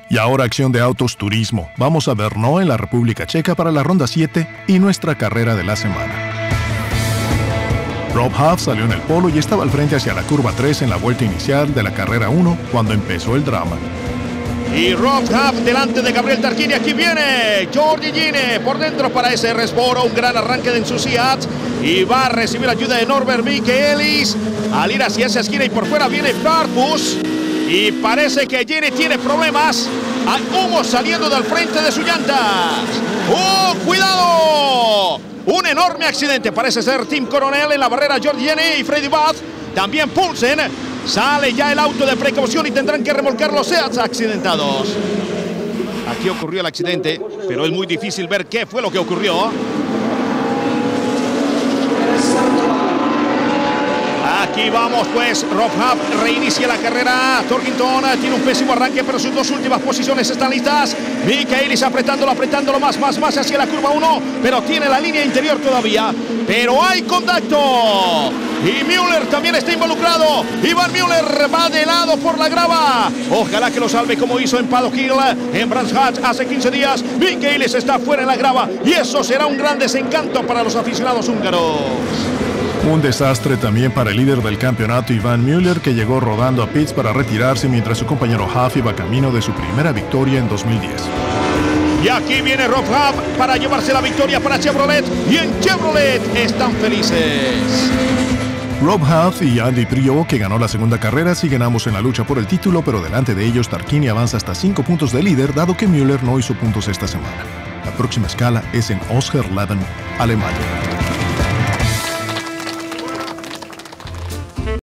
Y ahora acción de autos turismo. Vamos a Brno en la República Checa para la ronda 7 y nuestra carrera de la semana. Rob Huff salió en el polo y estaba al frente hacia la curva 3 en la vuelta inicial de la carrera 1 cuando empezó el drama. Y Rob Huff delante de Gabriel Tarquini. Aquí viene Giorgi Gine por dentro para ese Resboro. Un gran arranque de su Seat. Y va a recibir ayuda de Norbert Michaelis. Al ir hacia esa esquina y por fuera viene Farfus. Y parece que Gine tiene problemas. Hay humo saliendo del frente de sus llantas. ¡Oh, cuidado! Un enorme accidente. Parece ser Tim Coronel en la barrera. Giorgi Gine y Freddy Bath. También Poulsen. Sale ya el auto de precaución y tendrán que remolcar los Seats accidentados. Aquí ocurrió el accidente, pero es muy difícil ver qué fue lo que ocurrió. Aquí vamos pues, Rob Huff reinicia la carrera. Thorkington tiene un pésimo arranque, pero sus dos últimas posiciones están listas. Michaelis apretándolo más hacia la curva 1, pero tiene la línea interior todavía. Pero hay contacto. Y Müller también está involucrado. Ivan Müller va de lado por la grava. Ojalá que lo salve como hizo en Paddock Hill, en Brands Hatch hace 15 días. Michaelis está fuera en la grava y eso será un gran desencanto para los aficionados húngaros. Un desastre también para el líder del campeonato, Ivan Müller, que llegó rodando a pits para retirarse mientras su compañero Huff iba camino de su primera victoria en 2010. Y aquí viene Rob Huff para llevarse la victoria para Chevrolet. Y en Chevrolet están felices. Rob Huff y Andy Priaulx, que ganó la segunda carrera, siguen ambos en la lucha por el título, pero delante de ellos Tarquini avanza hasta 5 puntos de líder, dado que Müller no hizo puntos esta semana. La próxima escala es en Oschersleben, Alemania.